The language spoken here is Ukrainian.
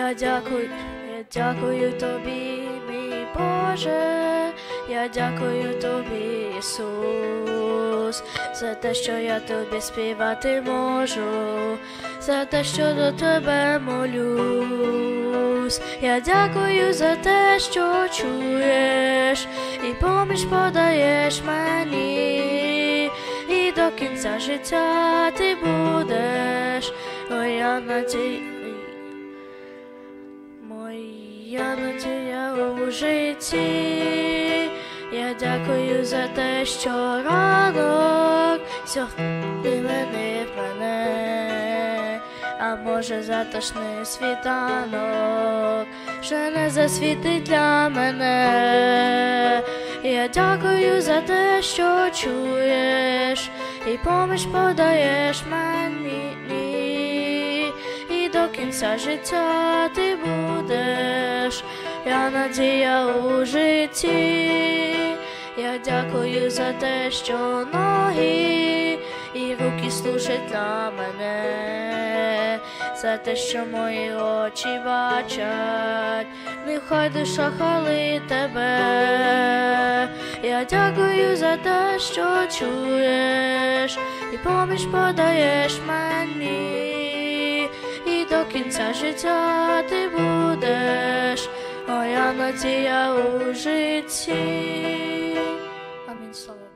Я дякую тобі, мій Боже, я дякую тобі, Ісус, за те, що я тобі співати можу, за те, що до тебе молюсь. Я дякую за те, що чуєш, і поміч подаєш мені, і до кінця життя ти будеш моя надія. Моя надія у житті, я дякую за те, що ранок сьогодні мене, а може затишний світанок ще не засвітить для мене. Я дякую за те, що чуєш, і поміч подаєш мені, і до кінця життя ти будеш, я надія у житті. Я дякую за те, що ноги і руки служать для мене, за те, що мої очі бачать, нехай душа хвалить тебе. Я дякую за те, що чуєш, і поміч подаєш мені, і до кінця життя ти будеш моя надія у житті. Амінь. Слава.